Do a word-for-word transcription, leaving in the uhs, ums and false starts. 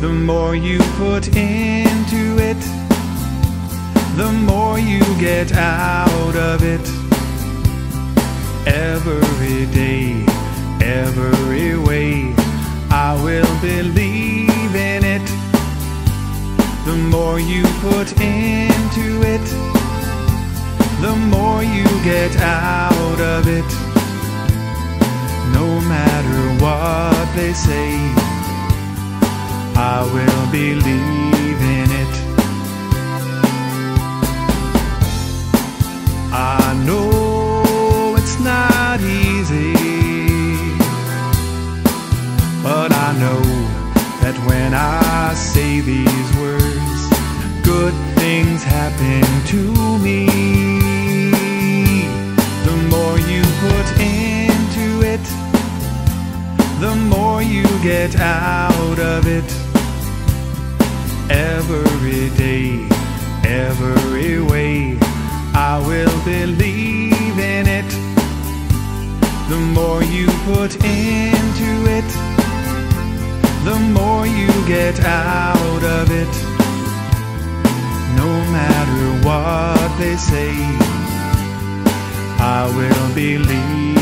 The more you put into it, the more you get out of it. Every day, every way, I will believe in it. The more you put into it, the more you get out of it. No matter what they say, I will believe in it. I know it's not easy, but I know that when I say these words, good things happen to me. The more you put into it, the more you get out of it. Every day, every way, I will believe in it. The more you put into it, the more you get out of it. No matter what they say, I will believe